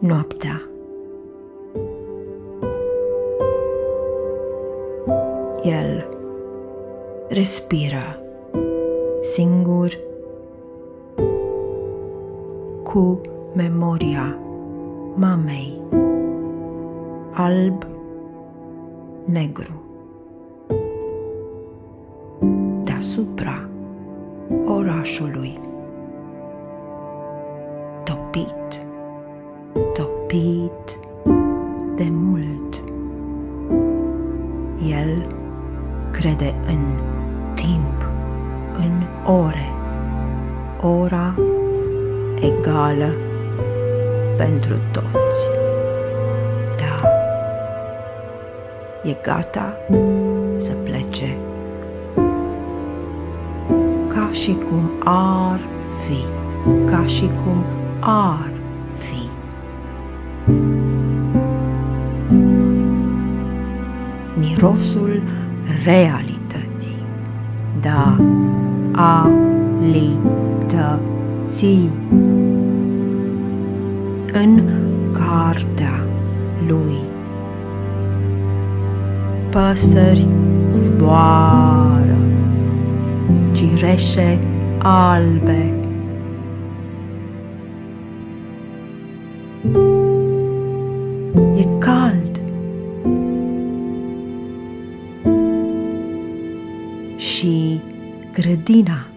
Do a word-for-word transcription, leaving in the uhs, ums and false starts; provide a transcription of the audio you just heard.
noaptea. El respiră singur cu memoria mamei, alb, negru, deasupra orașului, topit, topit de mult. El crede în timp, în ore, ora egală pentru toți. Da, e gata să plece, ca și cum ar fi, ca și cum ar fi. Mirosul realității, da, alității. În cartea lui păsări zboară, cireșe albe, e cald și grădina